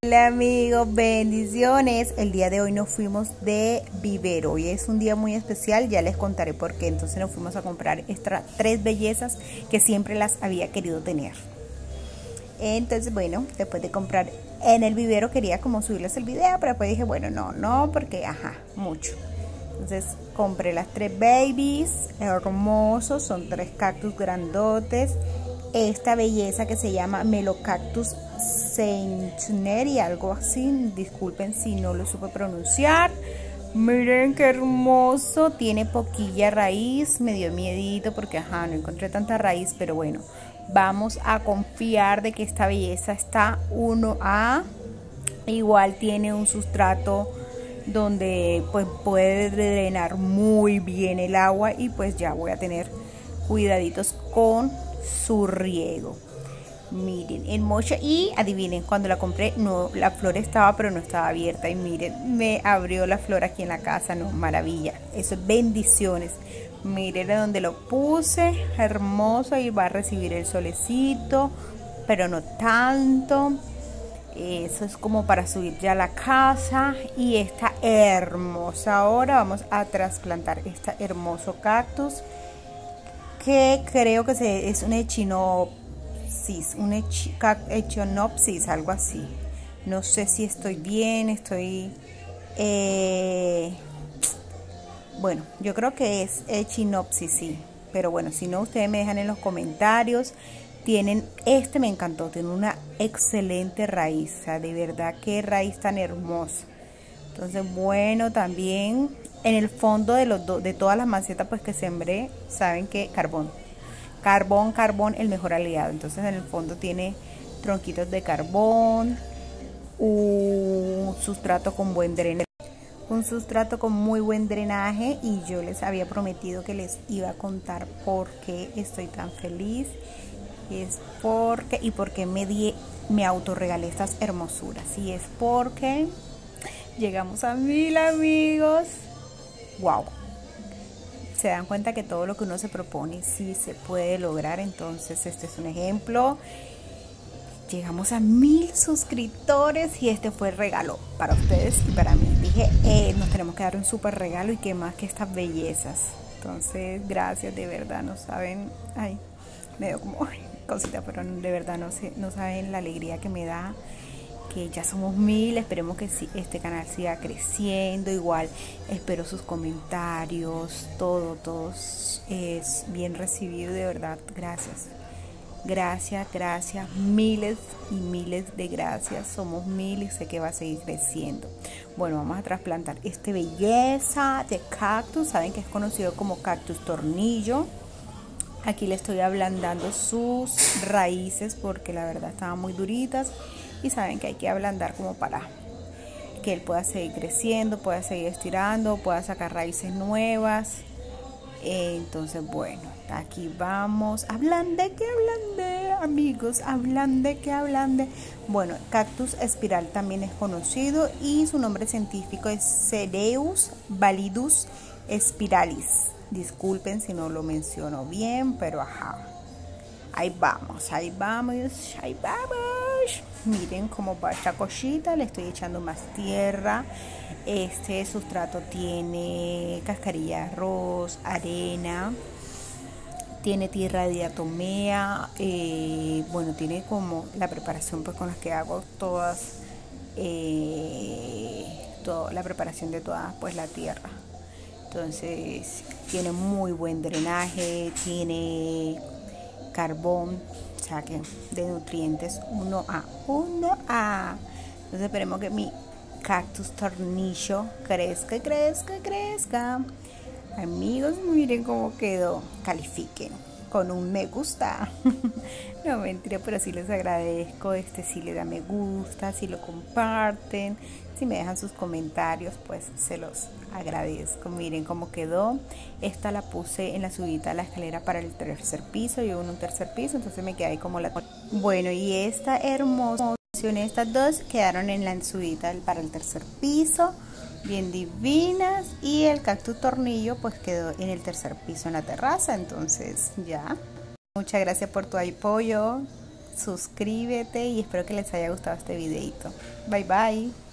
Hola amigos, bendiciones. El día de hoy nos fuimos de vivero. Hoy es un día muy especial, ya les contaré por qué. Entonces nos fuimos a comprar estas tres bellezas que siempre las había querido tener. Entonces bueno, después de comprar en el vivero quería como subirles el video, pero después dije bueno, no, porque mucho. Entonces compré las tres babies, hermosos, son tres cactus grandotes. Esta belleza que se llama Melocactus Centenary, algo así, disculpen si no lo supe pronunciar. Miren qué hermoso, tiene poquilla raíz, me dio miedito porque no encontré tanta raíz, pero bueno, vamos a confiar de que esta belleza está 1A. Igual tiene un sustrato donde pues puede drenar muy bien el agua y pues ya voy a tener cuidaditos con su riego. Miren, hermosa. Y adivinen, cuando la compré, no, la flor estaba, pero no estaba abierta. Y miren, me abrió la flor aquí en la casa, no, maravilla. Eso es bendiciones. Miren a donde lo puse, hermoso, y va a recibir el solecito, pero no tanto. Eso es como para subir ya a la casa. Y está hermosa. Ahora vamos a trasplantar este hermoso cactus, que creo que es un echinopsis, algo así. No sé si estoy bien, bueno, yo creo que es echinopsis, sí. Pero bueno, si no, ustedes me dejan en los comentarios. Me encantó, tiene una excelente raíz, o sea, de verdad qué raíz tan hermosa. Entonces bueno, también en el fondo de todas las macetas pues que sembré, saben que carbón, el mejor aliado. Entonces en el fondo tiene tronquitos de carbón, un sustrato con buen drenaje, muy buen drenaje. Y yo les había prometido que les iba a contar por qué estoy tan feliz. Porque me autorregalé estas hermosuras. Y es porque llegamos a 1000 amigos. Wow. Se dan cuenta que todo lo que uno se propone sí se puede lograr. Entonces este es un ejemplo. Llegamos a 1000 suscriptores y este fue el regalo para ustedes y para mí. Dije, nos tenemos que dar un súper regalo, y qué más que estas bellezas. Entonces gracias, de verdad, no saben, me dio como cosita, pero de verdad no saben la alegría que me da que ya somos 1000. Esperemos que este canal siga creciendo. Igual espero sus comentarios, todo es bien recibido, de verdad. Gracias, miles y miles de gracias. Somos 1000 y sé que va a seguir creciendo. Bueno, vamos a trasplantar esta belleza de cactus. Saben que es conocido como cactus tornillo. Aquí le estoy ablandando sus raíces porque la verdad estaban muy duritas, y saben que hay que ablandar como para que él pueda seguir creciendo, pueda seguir estirando, pueda sacar raíces nuevas. Entonces bueno, aquí vamos. Ablande amigos, ablande. Bueno, cactus espiral también es conocido, y su nombre científico es Cereus validus spiralis. Disculpen si no lo menciono bien, pero ahí vamos. Miren cómo va esta cosita. Le estoy echando más tierra. Este sustrato tiene cascarilla de arroz, arena, tiene tierra de diatomea. Bueno, tiene como la preparación pues con las que hago toda la preparación de toda pues la tierra. Entonces tiene muy buen drenaje, tiene carbón, o sea que de nutrientes 1A. Entonces esperemos que mi cactus tornillo crezca. Amigos, miren cómo quedó. Califiquen con un me gusta. No, mentira, pero sí les agradezco. Si le da me gusta, si lo comparten, si me dejan sus comentarios, pues se los agradezco. Miren cómo quedó. Esta la puse en la subida a la escalera para el tercer piso. Yo en un tercer piso, entonces me quedé ahí como la... Bueno, y esta hermosa, estas dos quedaron en la subida para el tercer piso, bien divinas. Y el cactus tornillo pues quedó en el tercer piso en la terraza. Entonces ya, muchas gracias por tu apoyo. suscríbete y espero que les haya gustado este videito. Bye bye.